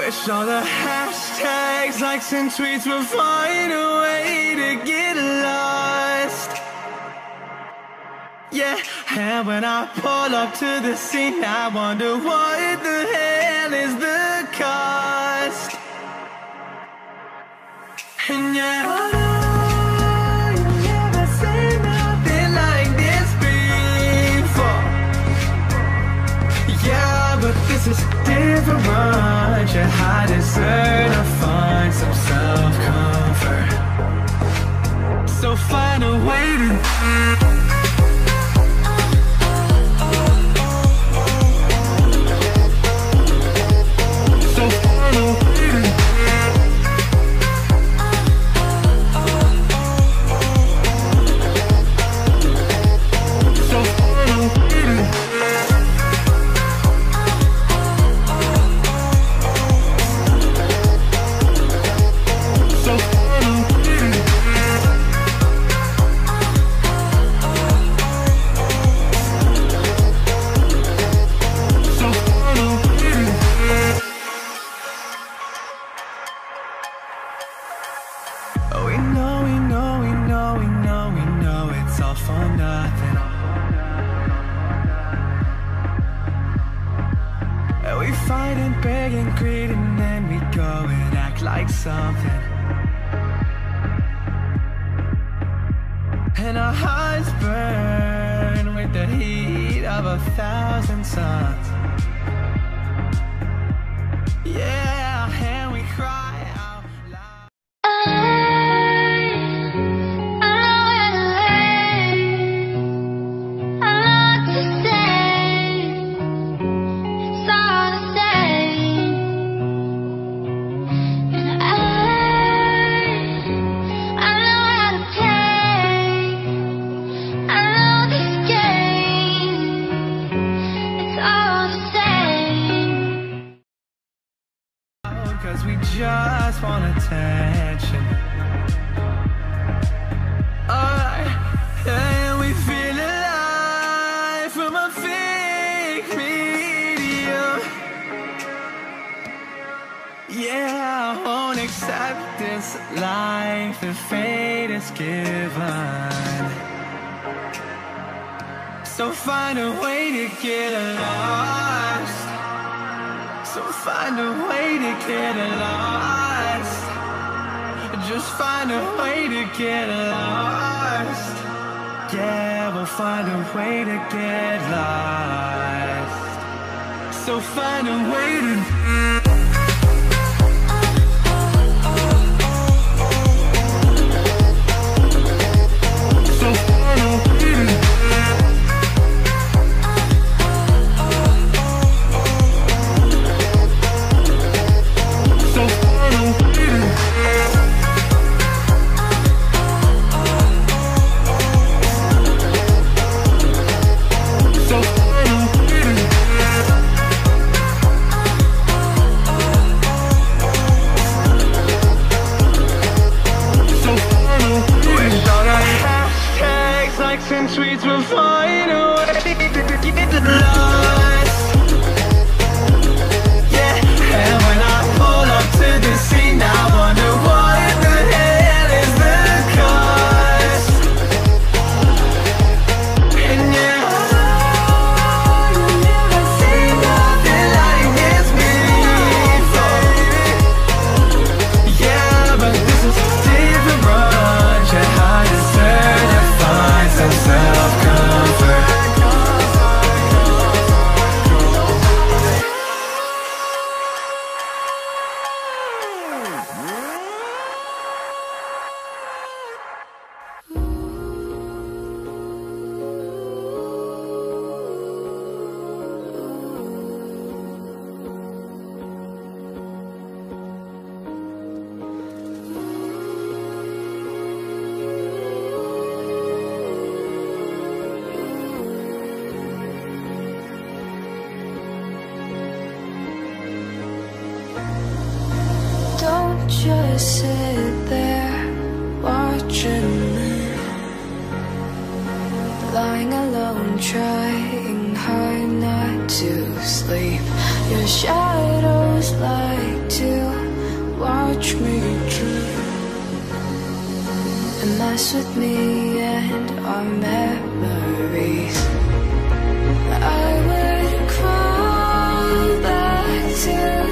Wish all the hashtags, likes and tweets would find a way to get lost. Yeah, and when I pull up to the scene, I wonder what the hell is the cost. And yeah, I know you never seen nothing like this before. Yeah, but this is different. Yeah, I deserve to find some self-comfort. So find a way to something, and our hearts burn with the heat of 1,000 suns. Yeah, and we cry out loud. Cause we just want attention. Alright, and we feel alive from a fake medium. Yeah, I won't accept this life that fate is given. So find a way to get lost. So find a way to get lost. Just find a way to get lost. Yeah, we'll find a way to get lost. So find a way to and tweets will find a way to get lost. Yeah, and when I pull up to the scene, I wonder what the hell is the cost. And yeah, you never seen nothing like this before. Yeah, but this is different. Yeah, I deserve to find some self-comfort. Don't just sit there watching me, lying alone, trying hard not to sleep. Your shadows like to watch me drown and mess with me and our memories. I would crawl back to